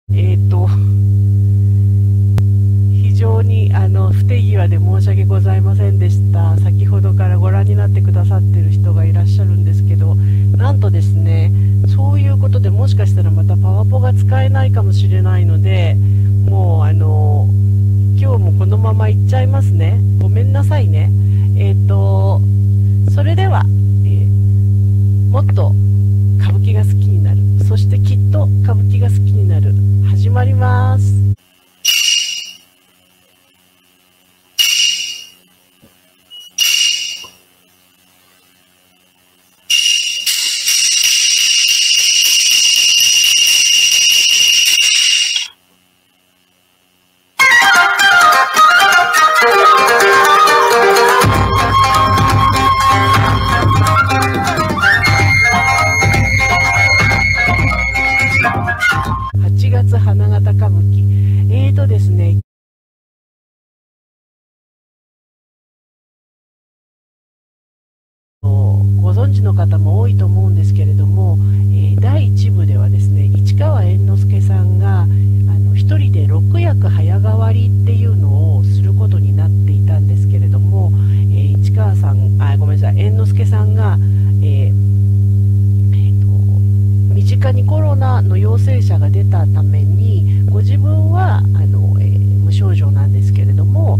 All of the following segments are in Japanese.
えっと、非常に不手際で申し訳ございませんでした。先ほどからご覧になってくださってる人がいらっしゃるんですけど、なんとですね、そういうことでもしかしたらまたパワポが使えないかもしれないので、もう今日もこのままいっちゃいますね。ごめんなさいね。それでは、もっと歌舞伎が好きになる、そしてきっと歌舞伎が好きになる、始まります。8月花形歌舞伎、ですね、ご存知の方も多いと思うんですけれども、第1部ではですね、市川猿之助さんが一人で6役早変わりっていうのをすることになっていたんですけれども、市川さん、ごめんなさい、猿之助さんが、身近にコロナの陽性者が出たために、ご自分は無症状なんですけれども、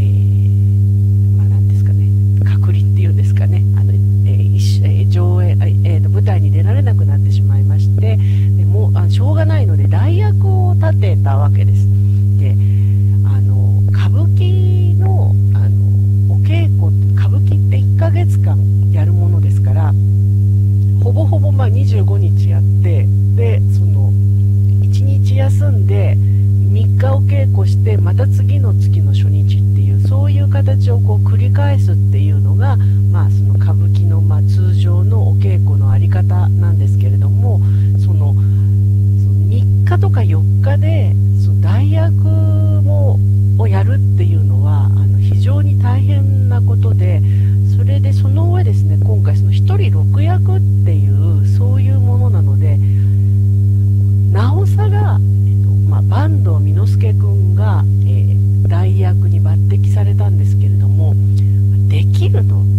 なんですかね、隔離っていうんですかね、上映、舞台に出られなくなってしまいまして、でもうしょうがないので代役を立てたわけです。で歌舞伎の、お稽古、歌舞伎って1ヶ月間やるものですから、ほぼほぼ25日やって、でその1日休んで3日お稽古して、また次の月の初日っていう、そういう形をこう繰り返すっていうのが、その歌舞伎の通常のお稽古の在り方なんですけれども、その3日とか4日でその代役をやるっていうのは非常に大変なことで、それでその上ですね、今回その1人6役っていうそういうものなので、なおさら、坂東巳之助君が、代役に抜擢されたんですけれども、できるの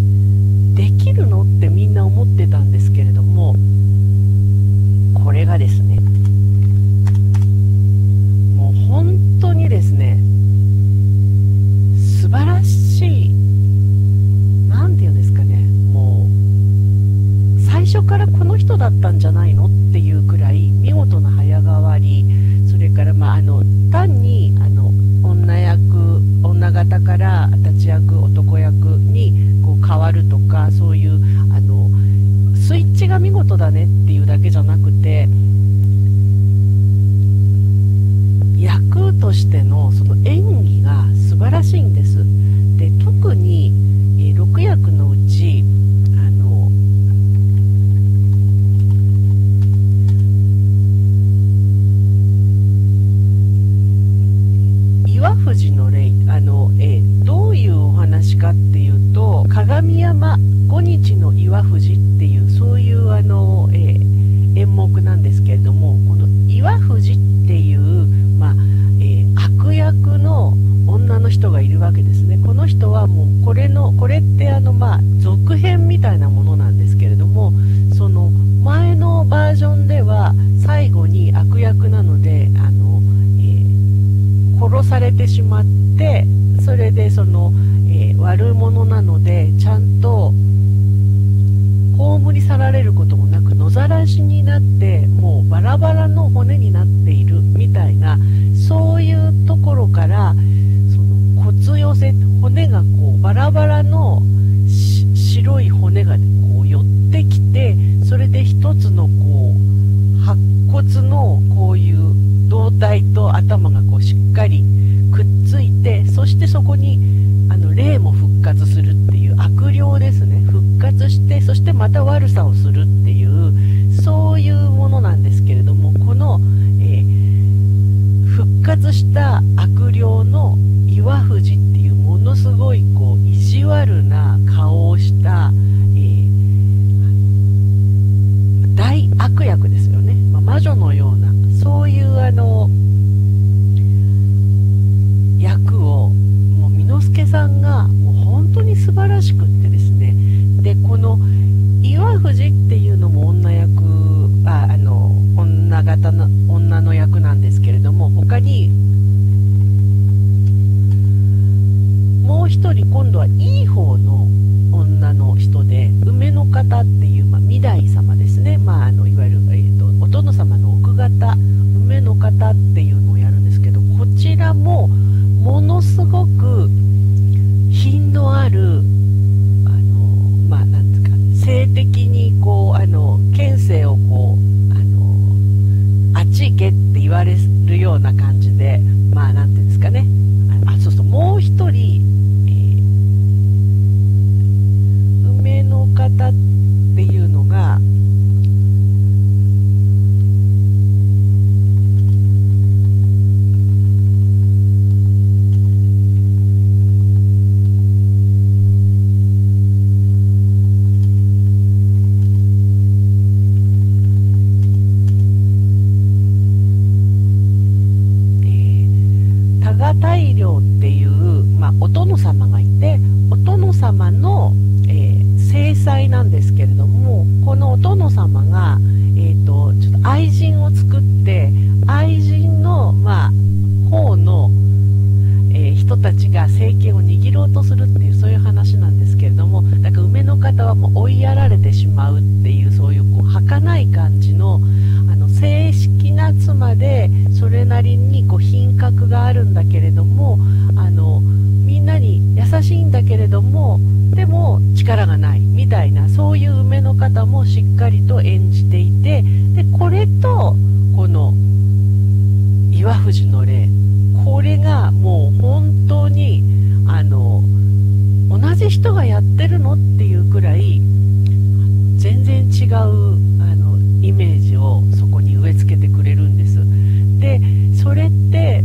ってみんな思ってたんですけれども、これがですね、もう本当にですね、素晴らしい、なんていうんですかね、もう最初からこの人だったんじゃないのっていうくらい見事な早変わり、それから単に女方から立役、男役にこう変わるとか、そういうスイッチが見事だねっていうだけじゃなくて、役としてのその演技が素晴らしいんです。で、特に6役のうち岩藤の霊、どういうお話かっていうと、鏡山五日の岩藤っていう、そういう演目なんですけれども、この岩藤っていう、悪役の女の人がいるわけですね。この人はもうこれって続編みたいなものなんですけれども、その前のバージョンでは最後に悪役なので殺されてしまって、それで悪者なのでちゃんと葬り去られることもなく野ざらしになって、もうバラバラの骨になっているみたいな、そういうところからその骨寄せ、骨がこうバラバラの白い骨がこう寄ってきて、それで一つのこう白骨のこういう胴体と頭がこうしっかりくっついて、そしてそこに霊も復活するっていう、悪霊ですね、復活して、そしてまた悪さをするっていう、そういうものなんですけれども、この、復活した悪霊の岩藤っていう、ものすごいこう意地悪な顔をした、大悪役ですよね、魔女のような、 そういう役をもう簑助さんがもう本当に素晴らしくってですね。でこの岩藤っていうのも女型の女の役なんですけれども、他にもう一人今度はいい方の女の人で、梅の方っていう、御台様ですね、いわゆる、お殿様の奥方、梅の方っていうのをやるんですけど、こちらもものすごく品のあるなんですか、性的にこう権勢をこうあっち行けって言われるような感じで、なんていうんですかね、そうそう、もう一人、梅の方っていうのが大領っていう、お殿様がいて、お殿様の、正妻なんですけれども、このお殿様が、ちょっと愛人を作って、愛人の、方の、人たちが政権を握ろうとするっていう、そういう話なんですけれども、だから梅の方はもう追いやられてしまうっていう、そういう儚い感じの正式な妻で、それなりに品格があるんだけれども、みんなに優しいんだけれども、でも力がないみたいな、そういう梅の方もしっかりと演じていて、でこれとこの岩藤の霊、これがもう本当に同じ人がやってるのっていうくらい全然違うイメージをそこに植え付けてくれるんです。でそれって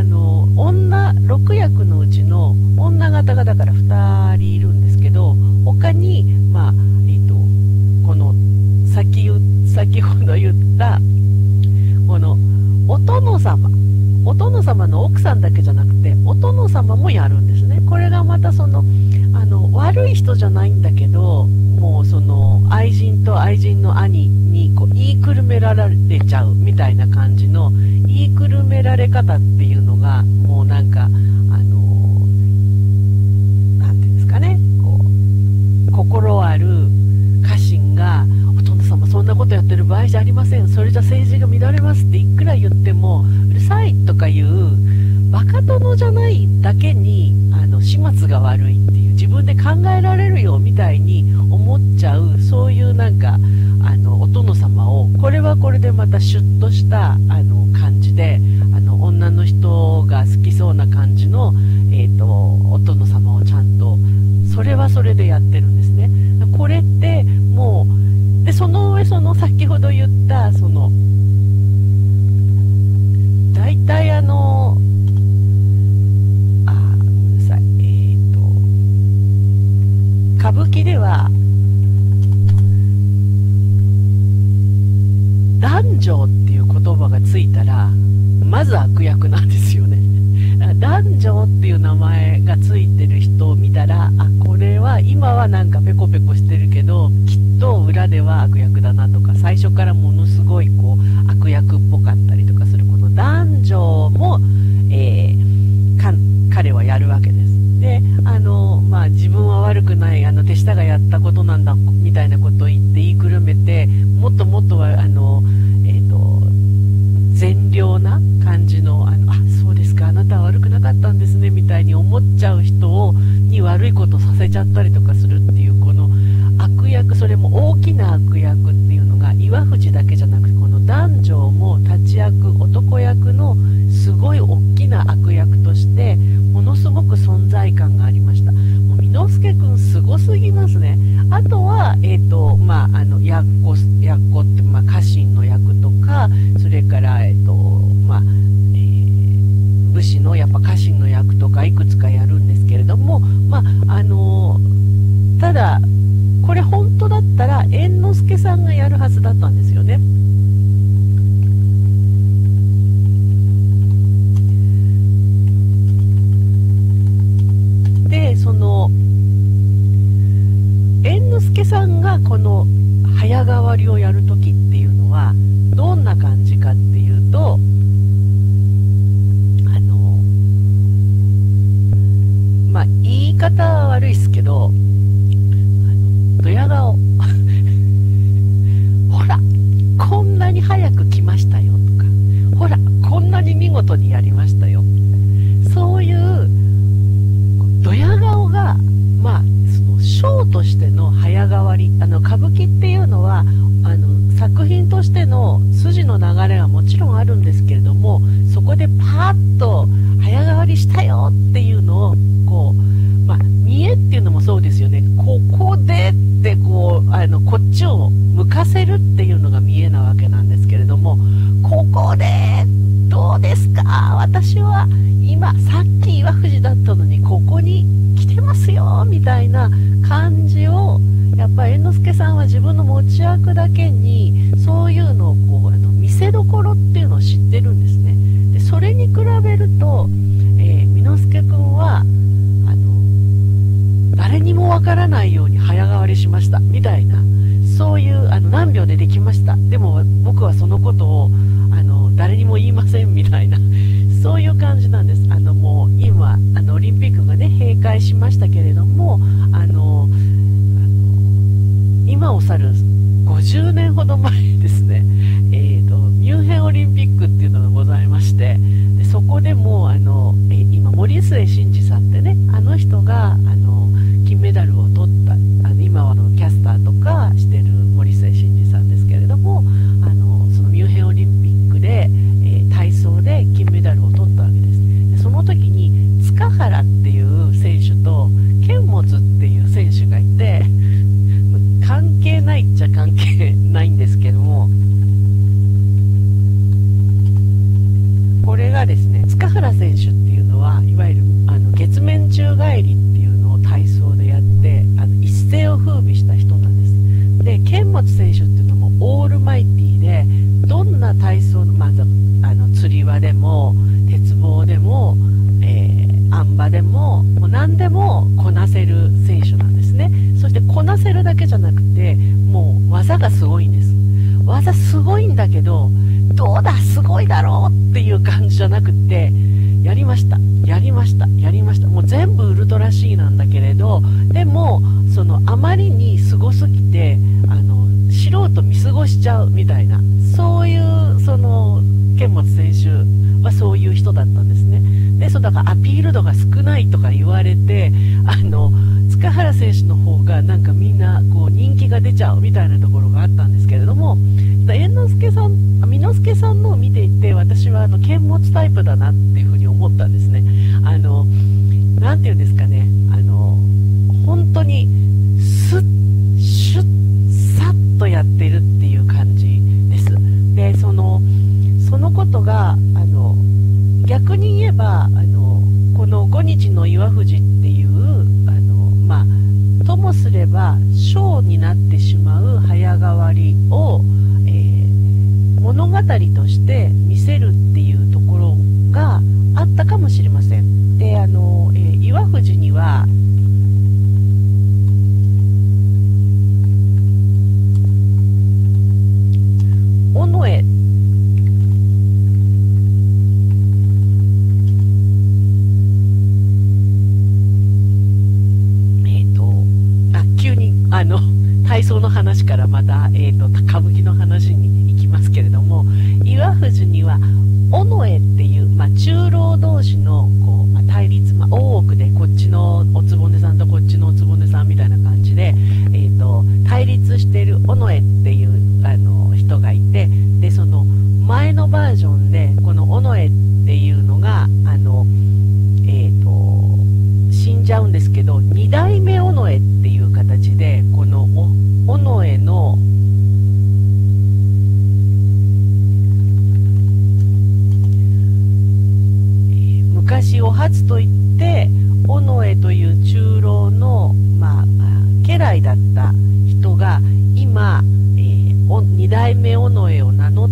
6役のうちの女方がだから2人いるんですけど、他に、この先ほど言ったこのお殿様の奥さんだけじゃなくてお殿様もやるんですね。これがまた悪い人じゃないんだけど、もうその愛人と愛人の兄に言いくるめられちゃうみたいな感じの言いくるめられ方っていうのが、もうなんかなんていうんですかね、心ある家臣が、お殿様そんなことやってる場合じゃありません、それじゃ政治が乱れますっていくら言ってもうるさいとかいうバカ殿じゃないだけに始末が悪いっていう、自分で考えられるよみたいに思っちゃう、そういうなんかお殿様を、これはこれでまたシュッとした感じで女の人が好きそうな感じの、お殿様をちゃんとそれはそれでやってるんですね。これってもうで、その上先ほど言った大体ごめんなさい、歌舞伎では男女っていう言葉がついたらまず悪役なんですよね。男女っていう名前がついてる人を見たら、これは今はなんかペコペコしてるけどきっと裏では悪役だなとか、最初からものすごい悪役っぽかったりとかするこの男女も、彼はやるわけです。で自分は悪くない、手下がやったことなんだみたいなことを言って言いくるめて、もっともっとは善良な感じの、そうですか、あなたは悪くなかったんですねみたいに思っちゃう人に悪いことさせちゃったりとかするっていう、この悪役、それも大きな悪役っていうのが岩藤だけじゃなくて、この男女も立役、男役のすごい大きな悪役としてものすごく存在感がありました。もう簑助君すごすぎますね。あとはやっこって、家臣の役とか、それから武士のやっぱ家臣の役とかいくつかやるんですけれども、ただこれ本当だったら猿之助さんがやるはずだったんですよね。 悪いっすけど、ドヤ顔ほらこんなに早く来ましたよとか、ほらこんなに見事にやりましたよ、そういうドヤ顔が、まあそのショーとしての早変わり、歌舞伎っていうのは作品としての筋の流れはもちろんあるんですけれども、そこでパーッと早変わりしたよっていうのをこう、まあ、見栄っていうのもそうですよね。ここでってこっちを向かせるっていうのが見栄なわけなんですけれども、ここでどうですか、私は今さっき岩藤だったのにここに来てますよみたいな感じを、やっぱり猿之助さんは自分の持ち役だけにそういうのをこう見せどころっていうのを知ってるんですね。でそれに比べると、簑助君は誰にもわからないように早変わりしましたみたいな、そういう何秒でできました、でも僕はそのことを誰にも言いませんみたいな、そういう感じなんです。もう今オリンピックがね閉会しましたけれども、今を去る50年ほど前ですね、ミュンヘンオリンピックっていうのがございまして、でそこでも今森末慎二さんってね、あの人が金メダルを取った今はキャスターとかしてる森末慎二さんですけれども、そのミュンヘンオリンピックで、体操で金メダルを取ったわけです。でその時に塚原っていう選手と剣持っていう選手がいて、関係ないっちゃ関係ないんですけども、これがですね、塚原選手っていうのはいわゆる月面宙返りっていうのを体操でやって一世を風靡した人なんです。で剣持選手っていうのもオールマイティーで、どんな体操の、まず釣り輪でも鉄棒でも、あん馬でももう何でもこなせる選手なんですね。そしてこなせるだけじゃなくて、もう技がすごいんです。技すごいんだけど、どうだすごいだろうっていう感じじゃなくて、やりましたやりましたやりました、もう全部ウルトラ C なんだけれど、でもあまりにすごすぎて素人見過ごしちゃうみたいな、そういう剣持選手はそういう人だったんですね。でだからアピール度が少ないとか言われて、塚原選手の方がなんかみんなこう人気が出ちゃうみたいなところがあったんですけれども、猿之助さん簑助さんのを見ていて、私は剣持タイプだなっていうふうに思ったんですね。なんていうんですかね、本当にスッシュッサッとやってるっていう感じです。でそのことが逆に言えばこの5日の岩藤っていうまあともすればショーになってしまう早変わりを、物語として見せるっていうところがあったかもしれません。で岩藤には尾上急に体操の話からまた、歌舞伎の話に行きますけれども、岩藤には尾上っていう、中老同士のこう、対立、大奥でこっちのおつぼねさんとこっちのおつぼねさんみたいな感じで、対立している尾上っていう人がいて、でその前のバージョンでこの尾上っていうのが死んじゃうんですけど、2代目尾上っていう形でこの尾上の昔お初といって尾上という中老の、家来だった人が今、2代目尾上を名乗って、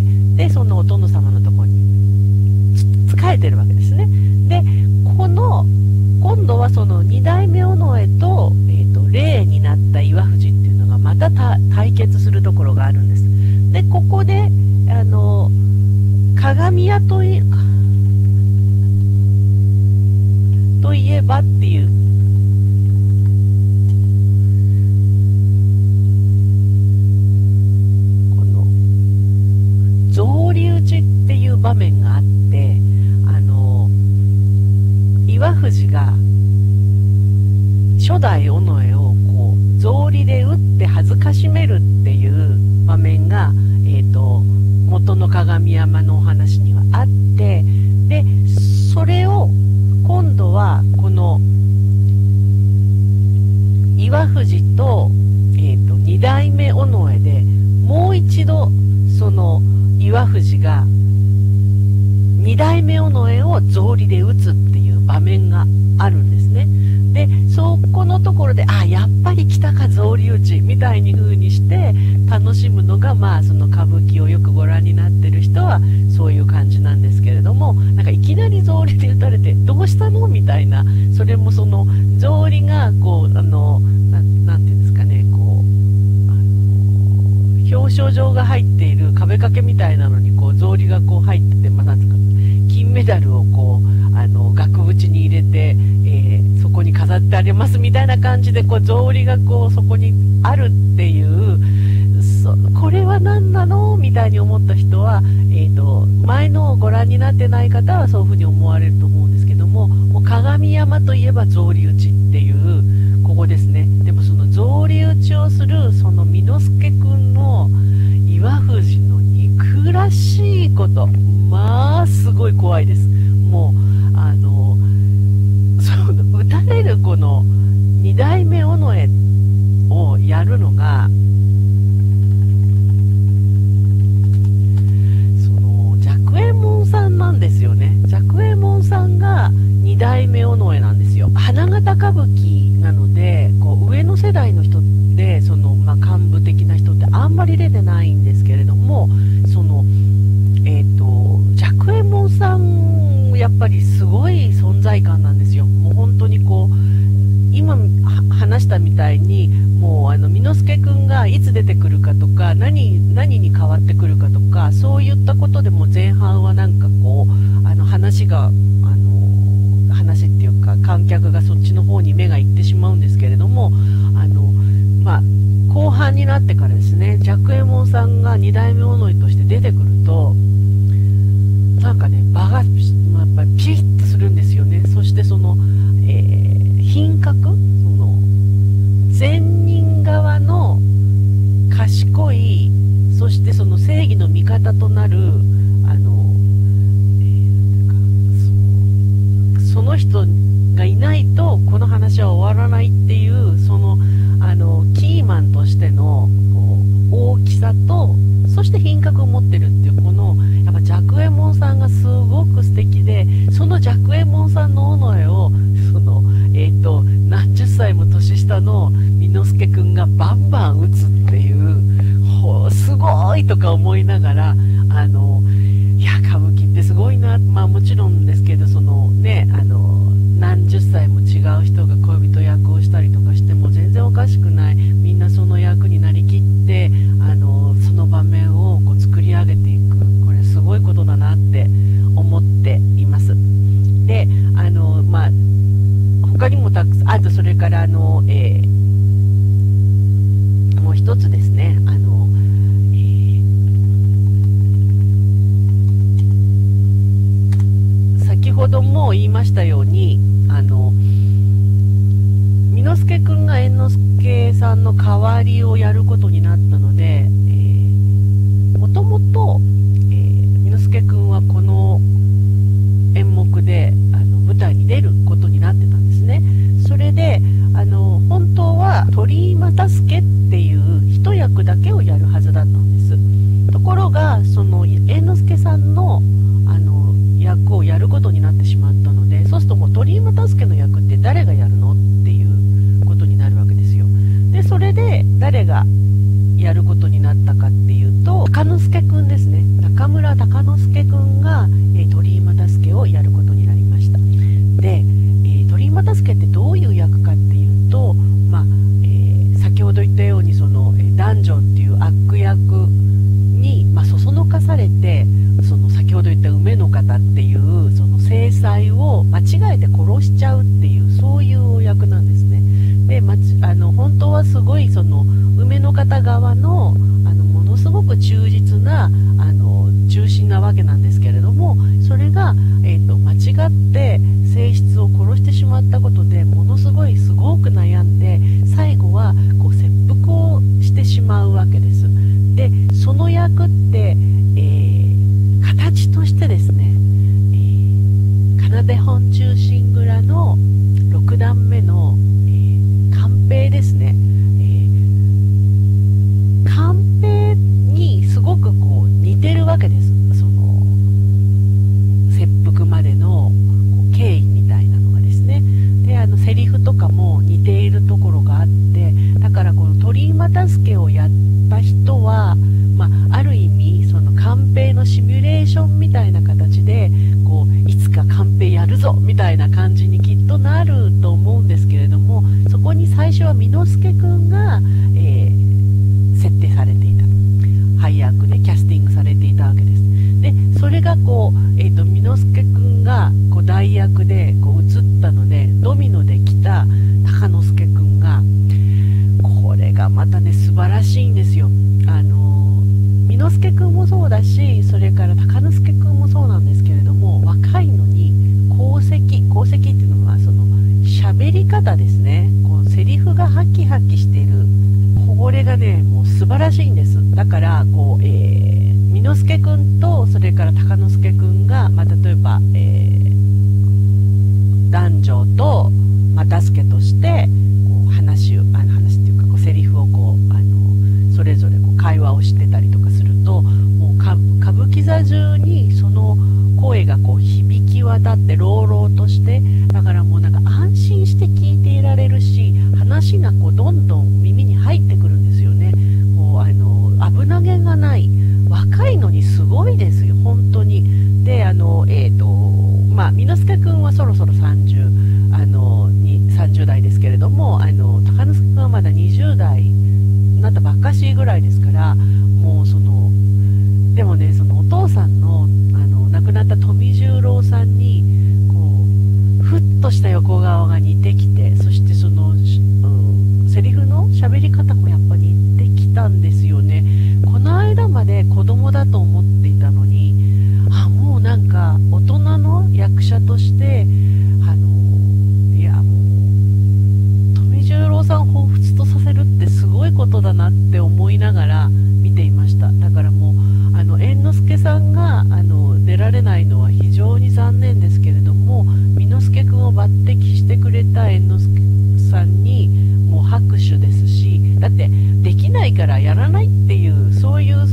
でそのお殿様のところに仕えてるわけですね。で今度はその2代目尾上と、霊になった岩藤っていうのがまた対決するところがあるんです。でここで鏡屋といえばっていう場面があって、岩藤が初代尾上をこう草履で打って恥ずかしめるっていう場面が、元の鏡山のお話にはあって、でそれを今度はこの岩藤と、2代目尾上でもう一度その岩藤が2代目尾上を草履で打つっていう場面があるんですね。でそこのところでやっぱり来たか草履打ちみたいに風にして楽しむのが、その歌舞伎をよくご覧になってる人はそういう感じなんですけれども、なんかいきなり草履で打たれてどうしたのみたいな、それもその草履がこうなんていうんですかね、こう表彰状が入っている壁掛けみたいなのにこう草履がこう入ってて、なんていうか金メダルをこう額縁に入れて、そこに飾ってありますみたいな感じでこう草履がこうそこにあるっていう、これは何なのみたいに思った人は、前のをご覧になってない方はそういうふうに思われると思うんですけども、もう鏡山といえば草履打ちっていうここですね。でもその草履打ちをするその簑助君の岩藤の憎らしいこと、すごい怖いです。もう打たれるこの2代目尾上をやるのが、その寂右衛門さんなんですよね。寂右衛門さんが2代目尾上なんですよ。花形歌舞伎なのでこう上の世代の人ってその、幹部的な人ってあんまり出てないんですけれども、その寂右衛門さんやっぱりすごい存在感なんですよ。もう本当にこう今話したみたいに、もう簑助君がいつ出てくるかとか何に変わってくるかとか、そういったことでも前半はなんかこう話っていうか観客がそっちの方に目がいってしまうんですけれども、後半になってからですね、寂右衛門さんが2代目尾上として出てくるとなんかね、場がやっぱりピリッとするんですよね。そしてその、品格、その善人側の賢い、そしてその正義の味方となるその人がいないとこの話は終わらないっていう、そのキーマンとしての大きさと、そして品格を持ってるっていう、このやっぱ寂右衛門さんがすごく素敵で、その寂右衛門さんの尾上をその何十歳も年下の簑助君がバンバン打つっていう、すごいとか思いながら、いや歌舞伎ってすごいな、もちろんですけど、そのね何十歳も違う人が恋人役をしたりとかしても全然おかしくない。みんなその役になりきってその場面をこう作り上げていく、これすごいことだなって思っています。で他にもたくさん、あとそれからもう一つですね、先ほども言いましたように簑助君が猿之助さんの代わりをやることになったので、もともと簑助君はこの演目で舞台に出ることになってたんですね。それで本当は鳥居又助っていう一役だけをやるはずだったんです。ところがその猿之助さんの役をやることになってしまったので、そうするともう鳥居又助の役って誰がやるのっていうことになるわけですよ。でそれで誰がやることになったかっていうと、鷹之助くんですね。中村鷹之助くんが、鳥居又助をやることになりました。で、鳥居又助ってどういう役かっていうと、先ほど言ったようにその男女っていう悪役に、そそのかされて、その先ほど言った梅の方っていうその正妻を間違えて殺しちゃうっていう、そういう役なんですね。で、本当はすごいその梅の方側のものすごく忠実な忠臣なわけなんですけれども、それが、間違って性質を殺してしまったことでものすごく悩んで、最後はこう切腹をしてしまうわけです。でその役って、形としてですね、奏本忠臣蔵の6段目の、寛平ですね。寛平にすごくこう似てるわけです。その切腹までの経緯みたいなのがですね。でセリフとかも似ているところがあって、だからこの鳥居又助をやった人は、ある意味その寛平のシミュレーションみたいな形でこういつか寛平やるぞみたいな感じにきっとなると思うんですけれども、そこに最初は簑助君が、設定されていた、配役でキャスティングされていたわけです。でそれがこう、簑助君がこう代役でこう映ったので、ドミノで来た鷹之助君が、これがまたね素晴らしいんですよ。簑助君もそうだし、それから鷹之助君もそうなんですけれども、若いのに功績っていうのはその喋り方ですね。こうセリフがハキハキしている、これがねもう素晴らしいんです。だからこう、簑助君とそれから鷹之助君が、例えば、男女と又助としてこう話っていうかこうセリフをこうそれぞれこう会話をしてたりとかすると、もう歌舞伎座中にその声がこう響き渡って朗々として、だからもうなんか安心して聞いていられるし、話がこうどんどん耳に入ってくるんですよね。こう危なげがない、若いのにすごいですよ本当に。で簑助君はそろそろ30代ですけれども、鷹之助君はまだ20代になったばっかしぐらいですから、もうでもね、そのお父さんの亡くなった富十郎さんにこうふっとした横顔が似てきて、そしてその、セリフの喋り方もやっぱ似てきたんですよね。この間まで子供だと思っていたのに、もうなんか大人の役者としていやもう富十郎さんを彷彿とさせるってすごいことだなって思いながら見ていました。だからもう猿之助さんが出られないのは非常に残念ですけれども、簑助君を抜擢してくれた猿之助さんにもう拍手ですし、だってできないからやらないっていう、そういう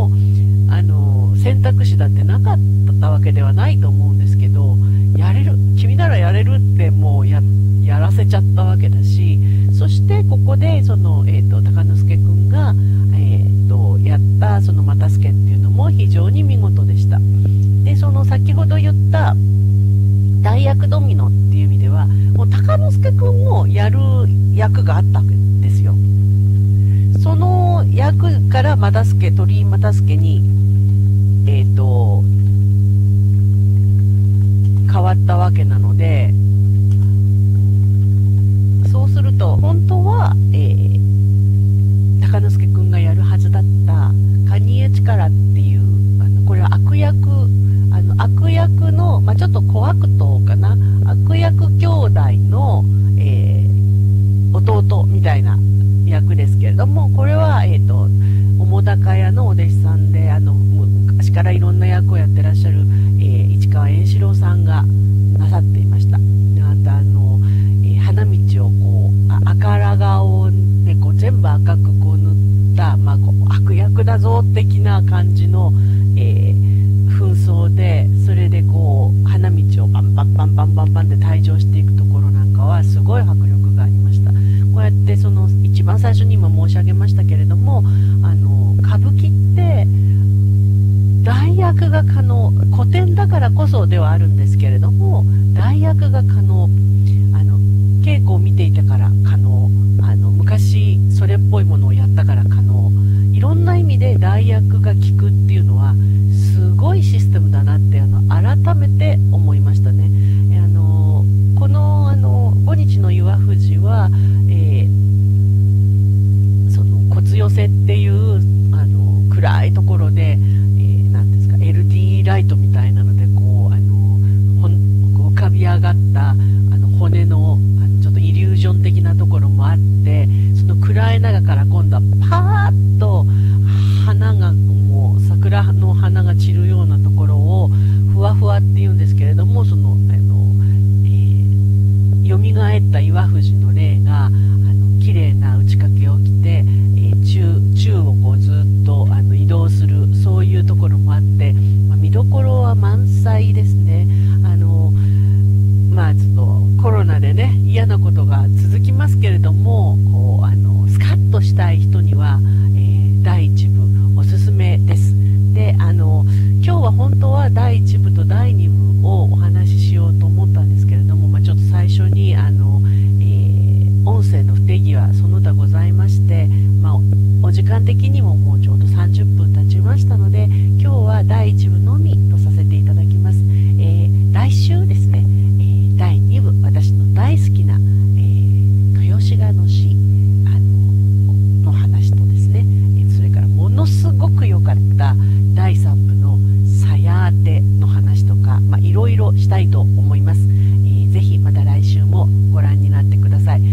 選択肢だってなかったわけではないと思うんですけど、やれる、君ならやれるってもうやらせちゃったわけだし、そしてここで鷹之助君が、やったその又助っていうのも非常に見事でした。でその先ほど言った代役ドミノっていう意味では、もう鷹之助君もやる役があったわけですよ。その役から鳥居又助に変わったわけなので、そうすると本当は、鷹之助君がやるはずだった蟹江力っていう、これは悪役の、ちょっと小悪党かな、悪役兄弟の、弟みたいな役ですけれども、これは、澤瀉屋のお弟子さんで昔からいろんな役をやってらっしゃる、市川猿四郎さんがなさっていました。花道をこう赤ら顔でこう全部赤くこう塗った、こう悪役だぞ的な感じの、紛争で、それでこう花道をバンバンバンバンバンバンで退場していくところなんかはすごい迫力がありました。こうやって一番最初に今申し上げましたけれども、歌舞伎って代役が可能、古典だからこそではあるんですけれども、代役が可能、稽古を見ていたから可能、昔それっぽいものをやったから可能、いろんな意味で代役が効くっていうのはすごいシステムだなって改めて思いましたね。この五日の岩藤は、その骨寄せっていう暗いところで、なんですか LDH の花が散るようなところをふわふわっていうんですけれども、その蘇った岩藤の霊が綺麗な打ち掛けを着て、宙をこうずっと移動する、そういうところもあって、見どころは満載ですね。ちょっとコロナでね嫌なことが続きますけれども、こうスカッとしたい人には、第1部おすすめです。で今日は本当は第1部と第2部をお話ししようと思ったんですけれども、ちょっと最初に音声の不手際その他ございまして、お時間的にももうちょうど30分経ちましたので、今日は第1部のみとさせていただきます。来週ですね、第2部、私の大好きな、豊志賀の詩の話とですね、それからものすごく良かった第3部のさや当ての話とか、いろいろしたいと思います。ぜひまた来週もご覧になってください。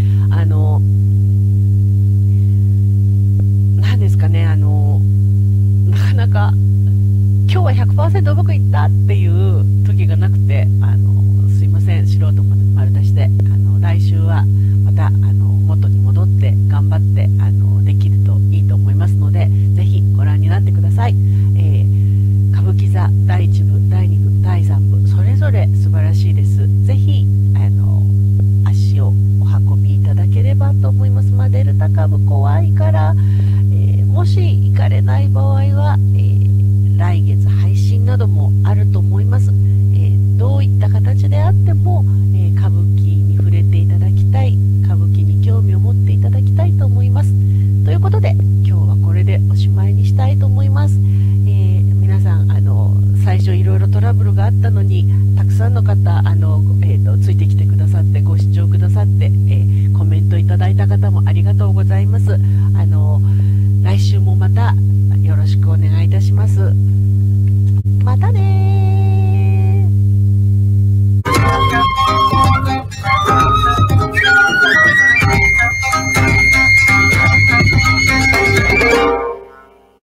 何ですかね、なかなか今日は 100% うまくいったっていう時がなくて、すいません、素人丸出しで、来週はまた元に戻って頑張ってできるといいと思いますので、ぜひご覧になってください。歌舞伎座第1部、第2部、第3部、それぞれ素晴らしいです。ぜひ足をお運びいただければと思います。デルタ株怖いから、もし行かれない場合は、来月配信などもあると思います。どういった形であっても、歌舞伎に触れていただきたい、歌舞伎に興味を持っていただきたいと思います。ということで今日はこれでおしまいにしたいと思います。皆さん最初いろいろトラブルがあったのに、たくさんの方ついてきてくださって、ご視聴くださって、コメントいただいた方もありがとうございます。来週もまたよろしくお願いいたします。またね。